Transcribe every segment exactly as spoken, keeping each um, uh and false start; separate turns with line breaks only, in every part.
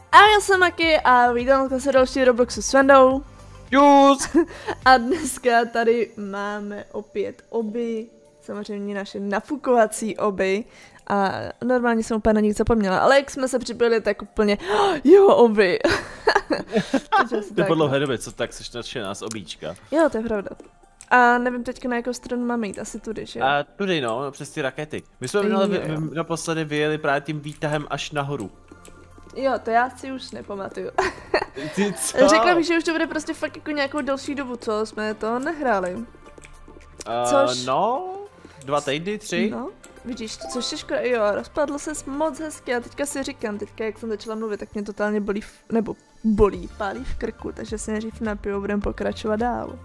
A já jsem Maki a vítám se další Robloxu s Vendou.
Jus!
A dneska tady máme opět oby, samozřejmě naše nafukovací oby. A normálně jsem úplně na nich zapomněla, ale jak jsme se připojili, tak úplně, oh, jo, oby.
To po dlouhé době, co tak seš nadšená z obíčka.
Jo, to je pravda. A nevím teďka na jakou stranu máme jít, asi tudy, že jo?
A tudy no, no přes ty rakety. My jsme minule naposledy vyjeli právě tím výtahem až nahoru.
Jo, to já si už nepamatuju.
Ty co?
Řekla bych, že už to bude prostě fakt jako nějakou delší dobu, co jsme to nehráli.
Uh,
Což...
No, dva týdny, tři.
No, vidíš, což je škoda, jo, rozpadlo se moc hezky a teďka si říkám, teďka jak jsem začala mluvit, tak mě totálně bolí, v, nebo bolí, pálí v krku, takže si nejdřív napiju a budeme pokračovat dál.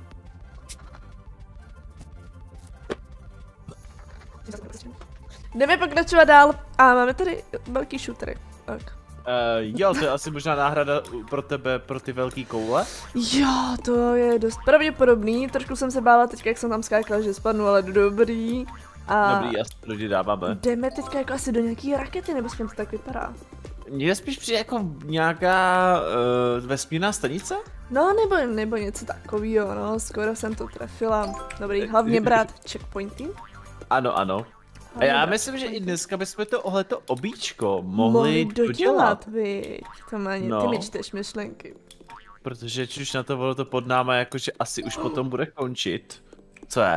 Jdeme pokračovat dál a máme tady velký shootery. Tak.
Uh, jo, to je asi možná náhrada pro tebe, pro ty velký koule.
Jo, to je dost pravděpodobný, trošku jsem se bála teďka, jak jsem tam skákala, že spadnu, ale dobrý. A
dobrý, já to dáváme.
Jdeme teďka jako asi do nějaký rakety, nebo to tak vypadá.
Mně spíš přijde jako nějaká uh, vesmírná stanice?
No, nebo, nebo něco takového, no, skoro jsem to trefila. Dobrý, hlavně brát checkpointy.
Ano, ano. A já myslím, že i dneska bychom to ohleto obíčko mohli dodělat.
Viď, to má ani,
no.
Ty mi čteš myšlenky.
Protože či už na to bylo to pod náma, jakože asi už potom bude končit. Co je?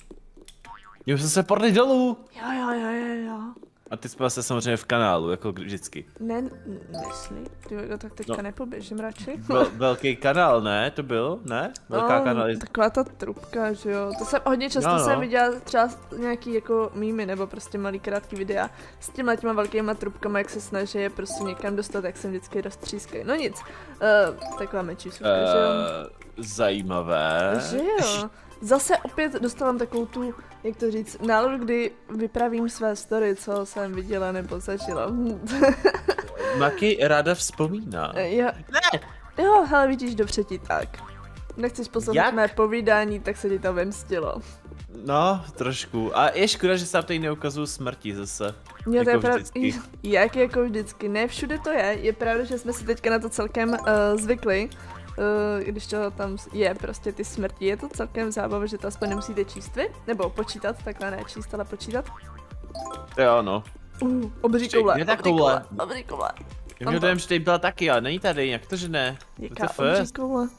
Jo, jsme se podli dolů.
Jo, jo, jo, jo, jo.
A ty jsme se samozřejmě v kanálu, jako vždycky.
Ne, myslí? Jo, tak teďka no. nepoběžím radši.
Vel, velký kanál, ne? To byl, ne? Velká
no,
kanál.
Taková ta trubka, že jo. To jsem hodně často
no, no.
jsem viděla třeba nějaký jako mýmy nebo prostě malý krátký videa s těma těma velkýma trubkama, jak se snaží je prostě někam dostat, jak jsem vždycky roztřískají. No nic, uh, taková menší sůvka, uh, že jo.
Zajímavé.
Že jo. Zase opět dostávám takovou tu, jak to říct, náladu, kdy vypravím své story, co jsem viděla nebo zažila.
Maki ráda vzpomíná.
Jo.
Ne!
Jo, hele, vidíš, dobře ti tak. Nechceš poslouchat mé povídání, tak se ti to vymstilo.
No, trošku. A je škoda, že se tam tady neukazují smrti zase.
Jo,
jako
to je pravda. Jak jako vždycky. Ne všude to je. Je pravda, že jsme si teďka na to celkem uh, zvykli. Uh, když to tam je prostě ty smrti, je to celkem zábava, že to aspoň nemusíte číst vy, nebo počítat, takhle ne číst, ale počítat.
Jo, no.
Uh, obří koule,
je ta
obří koule, obří koule.
Já měl dojem, že tady byla taky, ale není tady, jak to, že ne?
Jaká obří koule?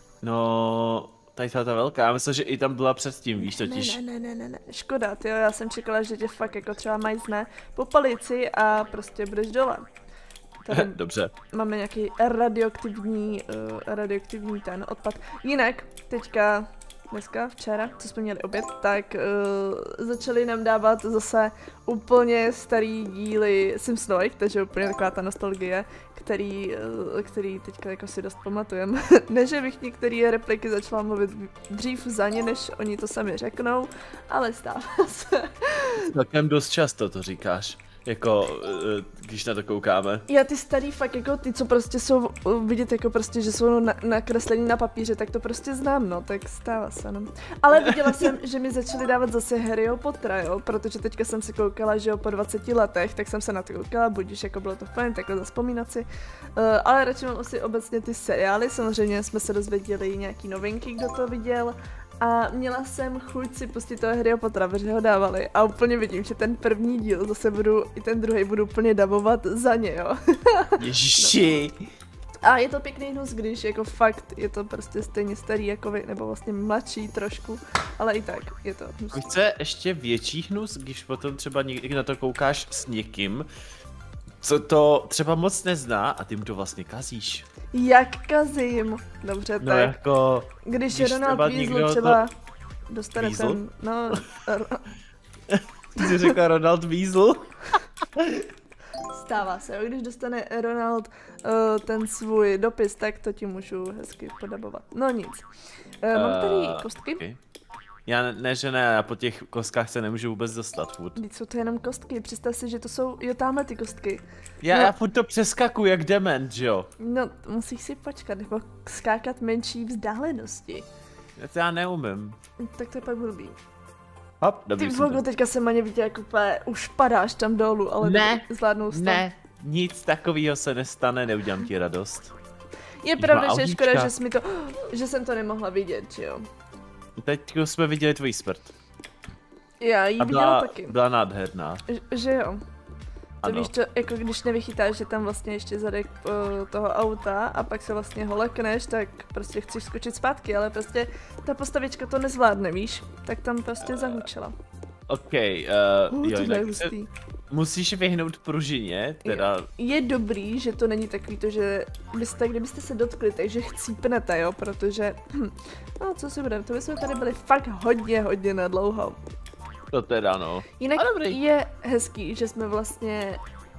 No, tady ta ta velká, já myslím, že i tam byla předtím, víš totiž.
Ne, ne, ne, ne, ne, škoda, tyjo, já jsem čekala, že tě fakt jako třeba majzne po palici a prostě budeš dole. Tady
dobře.
Máme nějaký radioaktivní, uh, radioaktivní ten odpad. Jinak, teďka, dneska, včera, co jsme měli oběd, tak uh, začali nám dávat zase úplně starý díly Simpsonových, takže úplně taková ta nostalgie, který, uh, který teďka jako si dost pamatujem. Ne, že bych některé repliky začala mluvit dřív za ně, než oni to sami řeknou, ale stává se.
Takem dost často to říkáš. Jako, když na to koukáme.
Já ty starý fakt jako ty, co prostě jsou vidět jako prostě, že jsou na, nakreslení na papíře, tak to prostě znám, no, tak stává se, no. Ale viděla jsem, že mi začali dávat zase Harryho Pottera, jo, protože teďka jsem se koukala, že jo, po dvaceti letech, tak jsem se na to koukala, budíš, jako bylo to fajn, takhle zaspomínat si. Uh, ale radši mám asi obecně ty seriály, samozřejmě jsme se dozvěděli nějaký novinky, kdo to viděl. A měla jsem chuť si pustit toho Harryho Pottera, protože ho dávali a úplně vidím, že ten první díl zase budu, i ten druhý budu úplně dabovat za ně, jo.
Ježiši.
No. A je to pěkný hnus, když jako fakt je to prostě stejně starý jako vy, nebo vlastně mladší trošku, ale i tak je to hnus.
Chce ještě větší hnus, když potom třeba někdy na to koukáš s někým, co to třeba moc nezná a ty mu to vlastně kazíš.
Jak kazím? Dobře,
no
tak.
Jako,
když, když Ronald Weasley třeba to... dostane
Weasel?
ten, no...
Ty jsi řekla Ronald Weasley?
Stává se, jo, když dostane Ronald uh, ten svůj dopis, tak to ti můžu hezky podobovat. No nic. Uh, mám tady kostky.
Okay. Já ne, že ne, já po těch kostkách se nemůžu vůbec dostat furt.
Teď jsou to jenom kostky, představ si, že to jsou, jo, tamhle ty kostky.
Já,
no,
já furt to přeskakuju jak dement, že jo?
No, musíš si počkat, nebo skákat menší vzdálenosti.
Já to já neumím.
Tak to je pak blbý.
Hop, dobrý.
Ty vogo, teďka jsem ani viděl, jak úplně už padáš tam dolů, ale
ne,
zvládnou to.
Ne, nic takového se nestane, neudělám ti radost.
Je pravda, že je škoda, že, jsi mi to, že jsem to nemohla vidět, že jo.
Teď jsme viděli tvůj smrt.
Já ji
A
viděla
byla,
taky.
byla nádherná.
Že, že jo. To
Ano.
víš, to, jako když nevychytáš, že tam vlastně ještě zadek uh, toho auta a pak se vlastně ho lekneš, tak prostě chceš skočit zpátky, ale prostě ta postavička to nezvládne, víš? Tak tam prostě zahučela.
OK, uh,
Uh,
jo,
tohle je
jinak se,
hustý.
musíš vyhnout pružině, teda...
Je dobrý, že to není takový to, že byste, kdybyste se dotkli, takže chcípnete, jo, protože, hm, no co si budeme, to bychom tady byli fakt hodně, hodně nadlouho.
To teda no.
Jinak
A dobrý.
je hezký, že jsme vlastně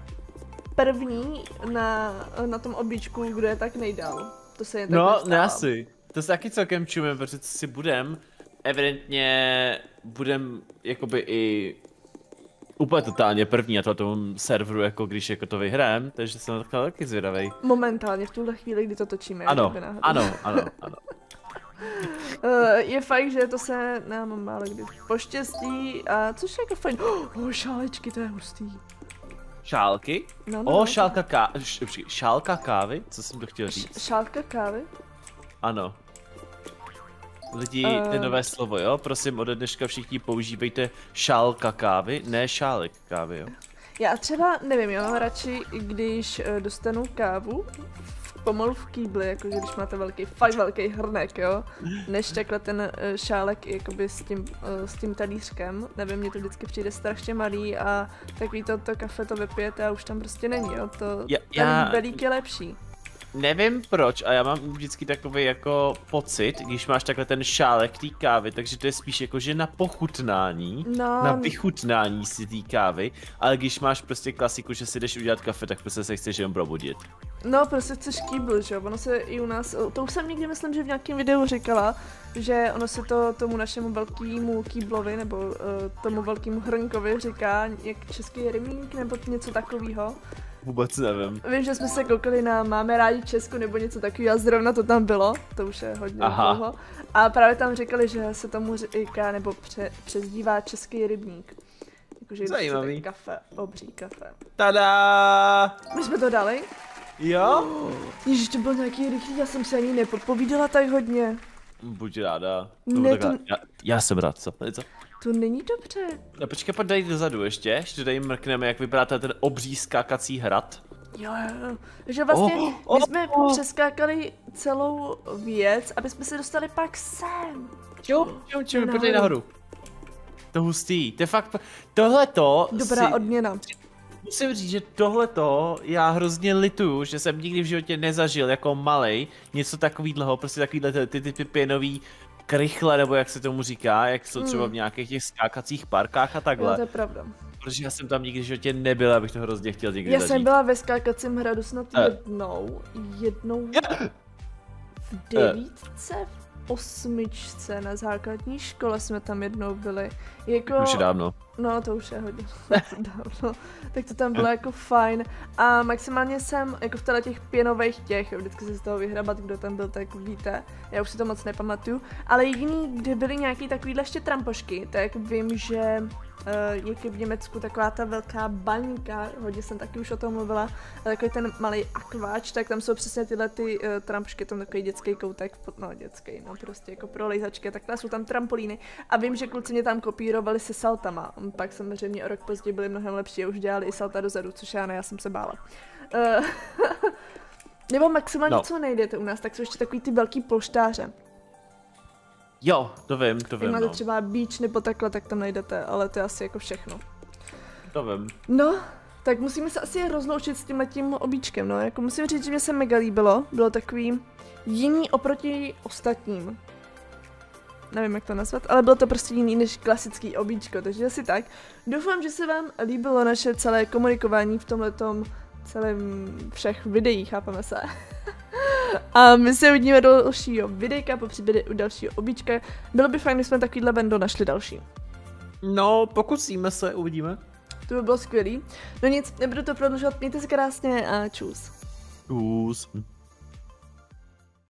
první na, na tom obíčku, kdo je tak nejdál. To se jen tak
No,
nestává.
ne asi. To se taky celkem čumím, protože co si budem, evidentně budem jakoby i úplně totálně první na tom serveru, jako když jako to vyhrajem, takže jsem na to taky zvědavej.
Momentálně, v tuhle chvíli, kdy to točíme.
Ano,
kdyby náhodou.
ano, ano, ano.
Uh, je fakt, že to se nám málo kdy poštěstí, a což je jako fajn. Oh, šálečky, to je hustý.
Šálky?
No, no,
O,
no.
šálka kávy, šálka kávy? Co jsem to chtěl
Š-
říct?
šálka kávy?
Ano. Lidi,
Eh.
to je nové slovo, jo? Prosím, ode dneška všichni používejte šálka kávy, ne šálek kávy, jo?
Já třeba, nevím, já mám radši, když uh, dostanu kávu, v- pomalu v kýbli, jakože když máte velký, fakt velký hrnek, jo, než takhle ten uh, šálek jakoby s tím, uh, s tím talířkem, nevím, mně to vždycky přijde strašně malý a takový to, to kafe to vypijete a už tam prostě není, jo, to,
Já-
ten
já-
belík je lepší.
Nevím proč, a já mám vždycky takový jako pocit, když máš takhle ten šálek té kávy, takže to je spíš jako, že na pochutnání,
No,
na vychutnání si té kávy, ale když máš prostě klasiku, že si jdeš udělat kafe, tak prostě se chceš jen probudit.
no, prostě chceš kýbl, že jo, ono se i u nás, to už jsem někdy myslím, že v nějakém videu říkala, že ono se to tomu našemu velkému kýblovi, nebo uh, tomu velkému hrnkovi říká jak český rybník, nebo něco takového.
Vůbec nevím.
Vím, že jsme se koukali na Máme rádi Česko nebo něco takového a zrovna to tam bylo, to už je hodně
Aha.
dlouho. A právě tam říkali, že se tomu říká nebo pře- přezdívá český rybník. Jakože
Zajímavý.
kafe, obří kafe.
Tada!
My jsme to dali?
Jo?
Ježiš, to byl nějaký rychlý, já jsem se ani nepopovídala tak hodně.
Buď ráda.
Ne,
Ne,
to-
já, já jsem rád, co? co?
To není dobře.
No, počkej, pojď tady dozadu ještě, ještě tady mrkneme, jak vypadá ten obří skákací hrad.
Jo, jo, jo. Že vlastně
Oh,
my
oh,
jsme
oh.
přeskákali celou věc, aby jsme se dostali pak sem.
Jo, jo, jo, pojď tady
Nahoru.
nahoru. To hustý, to je fakt, tohleto
Dobrá
si,
odměna.
musím říct, že tohleto já hrozně lituju, že jsem nikdy v životě nezažil jako malej něco takovýhleho, prostě takovýhle ty, ty typy pěnový krychle, nebo jak se tomu říká, jak jsou třeba v nějakých těch skákacích parkách a
Jo,
takhle.
to je pravda.
Protože já jsem tam nikdy v životě nebyl, abych to hrozně chtěl někdy
Já
zažít.
jsem byla ve skákacím hradu snad
Eh.
jednou, jednou v devítce, v osmičce na základní škole jsme tam jednou byli. Jako,
Už je dávno.
no to už je hodně dávno, tak to tam bylo jako fajn a maximálně jsem jako v těle těch pěnových těch, jo, vždycky se z toho vyhrabat, kdo tam byl, tak víte, já už si to moc nepamatuju, ale jediný, kde byly nějaký takovýhle ještě trampošky, tak vím, že Uh, jak je v Německu taková ta velká baňka, hodně jsem taky už o tom mluvila, takový ten malý akváč, tak tam jsou přesně tyhle ty uh, trampšky, tam takový dětský koutek, no dětský, no prostě jako pro lejzačky, takhle jsou tam trampolíny a vím, že kluci mě tam kopírovali se saltama, pak samozřejmě o rok později byli mnohem lepší a už dělali i salta dozadu, což já ne, já jsem se bála. Uh, nebo maximálně
No.
co nejdete u nás, tak jsou ještě takový ty velký polštáře.
Jo, to vím, to
Jak
vím,
máte
no.
třeba beach nebo takhle, tak tam najdete, ale to je asi jako všechno.
To vím.
No, tak musíme se asi rozloučit s tímhletím obíčkem, no, jako musím říct, že mě se mega líbilo, bylo takový jiný oproti ostatním. Nevím, jak to nazvat, ale bylo to prostě jiný než klasický obíčko, takže asi tak. Doufám, že se vám líbilo naše celé komunikování v tomhletom celém všech videích, chápeme se. A my se uvidíme do dalšího videjka, po případě u dalšího obíčka. Bylo by fajn, když jsme takovýhle bando našli další.
No, pokusíme se, uvidíme.
To by bylo skvělý. No nic, nebudu to prodlužovat, mějte se krásně a čus.
Kus.